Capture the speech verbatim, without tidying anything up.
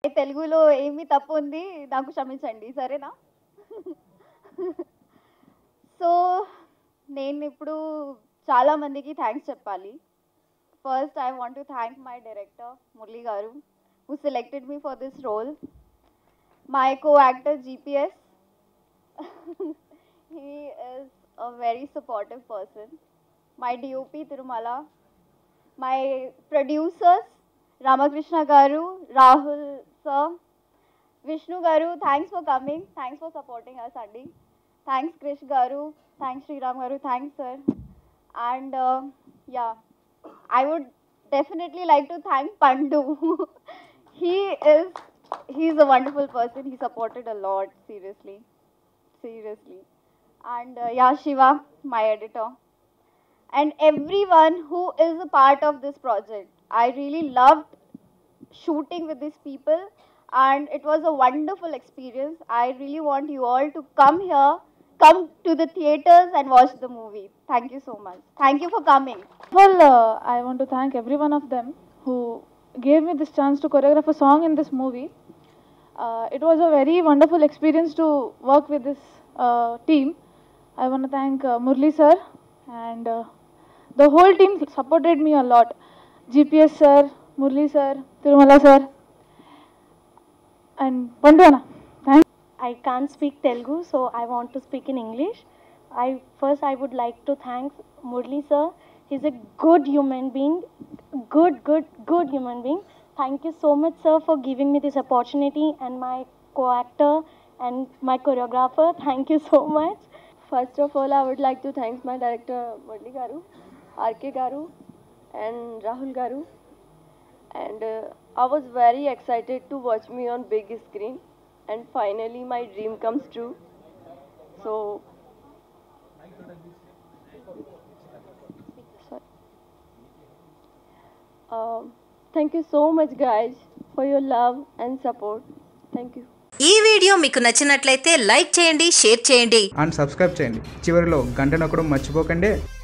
తెలుగులో ఏమి తప్పు ఉంది నాకు క్షమించండి సరేనా. సో నేను ఇప్పుడు చాలా మందికి థ్యాంక్స్ చెప్పాలి. First I want to thank my director Murali garu who selected me for this role, my co-actor G P S. He is a very supportive person, my D O P Tirumala, my producers Ramakrishna Garu, Rahul sir, Vishnu Garu, thanks for coming, thanks for supporting us Andi, thanks Krish Garu, thanks Sriram Garu, thanks sir. And uh, yeah, I would definitely like to thank Pandu. he is he's a wonderful person, he supported a lot, seriously seriously. And uh, yeah, Shiva, my editor, and everyone who is a part of this project. I really loved shooting with these people and it was a wonderful experience. I really want you all to come here, come to the theaters and watch the movie. Thank you so much. Thank you for coming. Well, uh, I want to thank every one of them who gave me this chance to choreograph a song in this movie. Uh, it was a very wonderful experience to work with this uh, team. I want to thank uh, Murli sir and uh, the whole team supported me a lot. G P S sir, Murli sir, Tirumala sir, and Pandu Anna. Thank. I can't speak Telugu, so I want to speak in English. I first I would like to thank Murli sir. He's a good human being, good, good, good human being. Thank you so much, sir, for giving me this opportunity, and my co-actor and my choreographer. Thank you so much. First of all, I would like to thank my director Murli Garu, R K Garu, and Rahul Garu. And uh, I was very excited to watch me on big screen, and finally my dream comes true. So, sorry. Um, thank you so much, guys, for your love and support. Thank you. ఈ video మీకు నచ్చినట్లయితే like చేయండి, share చేయండి and subscribe చేయండి. చివరిలో గంట నొక్కడం మర్చిపోకండి.